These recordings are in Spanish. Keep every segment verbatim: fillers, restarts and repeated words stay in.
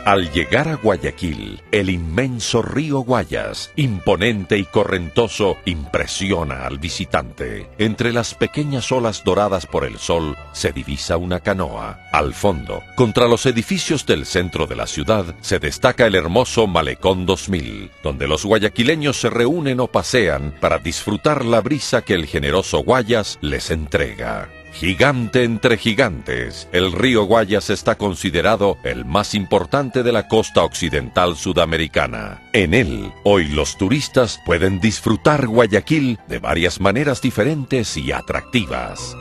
Al llegar a Guayaquil, el inmenso río Guayas, imponente y correntoso, impresiona al visitante. Entre las pequeñas olas doradas por el sol, se divisa una canoa. Al fondo, contra los edificios del centro de la ciudad, se destaca el hermoso Malecón dos mil, donde los guayaquileños se reúnen o pasean para disfrutar la brisa que el generoso Guayas les entrega. Gigante entre gigantes, el río Guayas está considerado el más importante de la costa occidental sudamericana. En él, hoy los turistas pueden disfrutar Guayaquil de varias maneras diferentes y atractivas.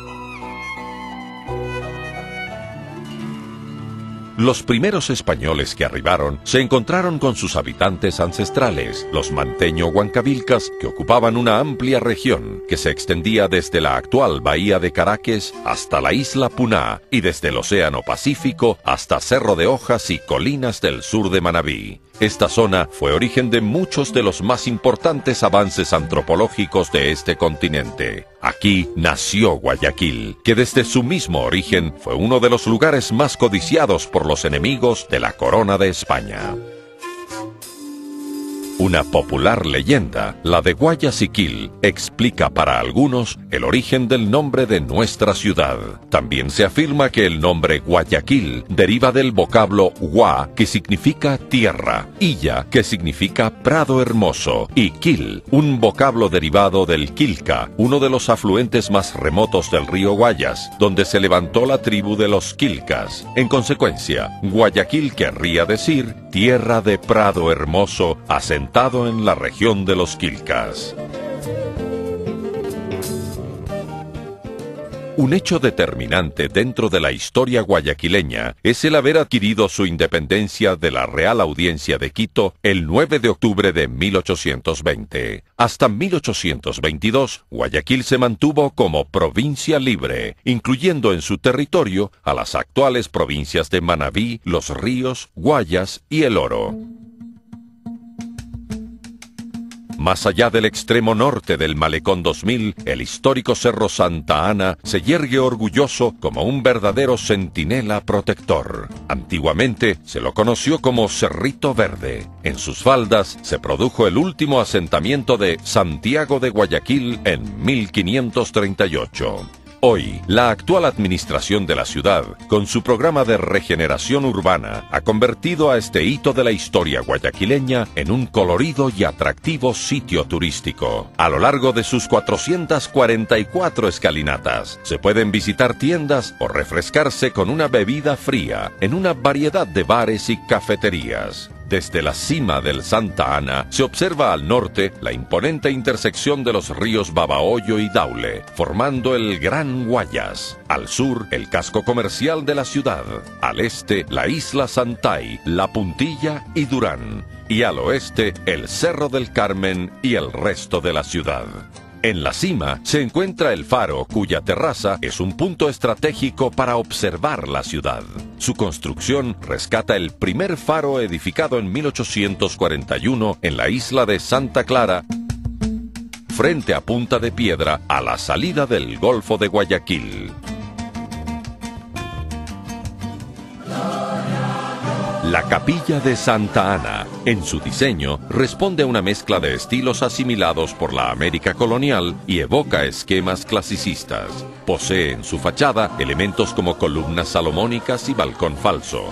Los primeros españoles que arribaron se encontraron con sus habitantes ancestrales, los manteño-huancavilcas, que ocupaban una amplia región que se extendía desde la actual bahía de Caracas hasta la isla Puná y desde el Océano Pacífico hasta Cerro de Hojas y colinas del sur de Manabí. Esta zona fue origen de muchos de los más importantes avances antropológicos de este continente. Aquí nació Guayaquil, que desde su mismo origen fue uno de los lugares más codiciados por los enemigos de la corona de España. Una popular leyenda, la de Guayaquil, explica para algunos el origen del nombre de nuestra ciudad. También se afirma que el nombre Guayaquil deriva del vocablo gua, que significa tierra, illa, que significa prado hermoso, y quil, un vocablo derivado del Quilca, uno de los afluentes más remotos del río Guayas, donde se levantó la tribu de los Quilcas. En consecuencia, Guayaquil querría decir tierra de prado hermoso, asentado en la región de los Quilcas. Un hecho determinante dentro de la historia guayaquileña es el haber adquirido su independencia de la Real Audiencia de Quito el nueve de octubre de mil ochocientos veinte. Hasta mil ochocientos veintidós, Guayaquil se mantuvo como provincia libre, incluyendo en su territorio a las actuales provincias de Manabí, Los Ríos, Guayas y El Oro. Más allá del extremo norte del Malecón dos mil, el histórico Cerro Santa Ana se yergue orgulloso como un verdadero centinela protector. Antiguamente se lo conoció como Cerrito Verde. En sus faldas se produjo el último asentamiento de Santiago de Guayaquil en mil quinientos treinta y ocho. Hoy, la actual administración de la ciudad, con su programa de regeneración urbana, ha convertido a este hito de la historia guayaquileña en un colorido y atractivo sitio turístico. A lo largo de sus cuatrocientas cuarenta y cuatro escalinatas, se pueden visitar tiendas o refrescarse con una bebida fría en una variedad de bares y cafeterías. Desde la cima del Santa Ana se observa al norte la imponente intersección de los ríos Babahoyo y Daule, formando el Gran Guayas. Al sur, el casco comercial de la ciudad. Al este, la isla Santay, La Puntilla y Durán. Y al oeste, el Cerro del Carmen y el resto de la ciudad. En la cima se encuentra el faro, cuya terraza es un punto estratégico para observar la ciudad. Su construcción rescata el primer faro edificado en mil ochocientos cuarenta y uno en la isla de Santa Clara, frente a Punta de Piedra, a la salida del Golfo de Guayaquil. La Capilla de Santa Ana, en su diseño, responde a una mezcla de estilos asimilados por la América colonial y evoca esquemas clasicistas. Posee en su fachada elementos como columnas salomónicas y balcón falso.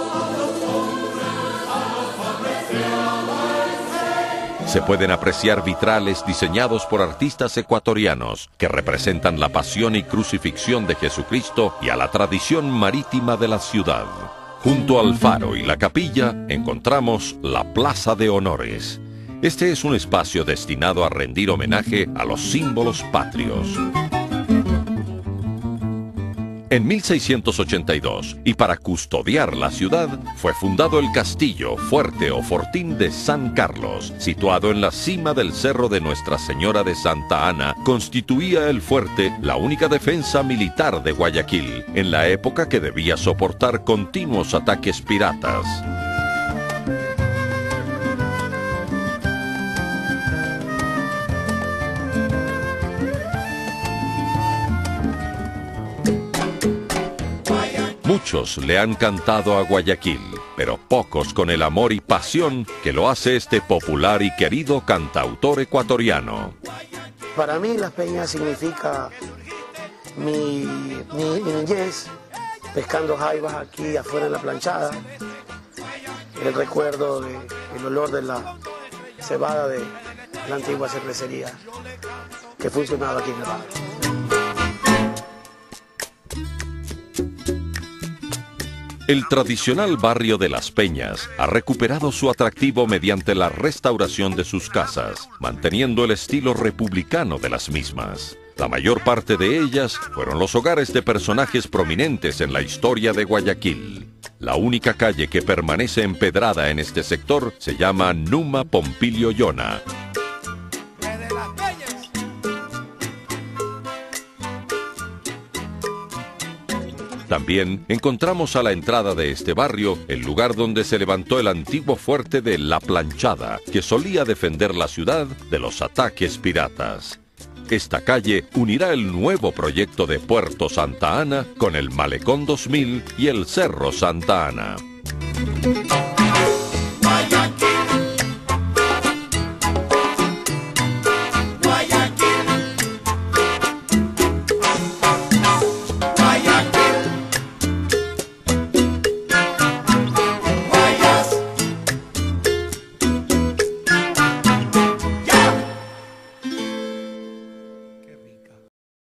Se pueden apreciar vitrales diseñados por artistas ecuatorianos que representan la pasión y crucifixión de Jesucristo y a la tradición marítima de la ciudad. Junto al faro y la capilla encontramos la Plaza de Honores. Este es un espacio destinado a rendir homenaje a los símbolos patrios. En mil seiscientos ochenta y dos, y para custodiar la ciudad, fue fundado el castillo, fuerte o fortín de San Carlos, situado en la cima del cerro de Nuestra Señora de Santa Ana. Constituía el fuerte la única defensa militar de Guayaquil, en la época que debía soportar continuos ataques piratas. Muchos le han cantado a Guayaquil, pero pocos con el amor y pasión que lo hace este popular y querido cantautor ecuatoriano. Para mí Las Peñas significa mi, mi, mi niñez, pescando jaivas aquí afuera en la planchada, el recuerdo del olor de la cebada de la antigua cervecería que funcionaba aquí en el barrio. El tradicional barrio de Las Peñas ha recuperado su atractivo mediante la restauración de sus casas, manteniendo el estilo republicano de las mismas. La mayor parte de ellas fueron los hogares de personajes prominentes en la historia de Guayaquil. La única calle que permanece empedrada en este sector se llama Numa Pompilio Yona. También encontramos a la entrada de este barrio el lugar donde se levantó el antiguo fuerte de La Planchada, que solía defender la ciudad de los ataques piratas. Esta calle unirá el nuevo proyecto de Puerto Santa Ana con el Malecón dos mil y el Cerro Santa Ana.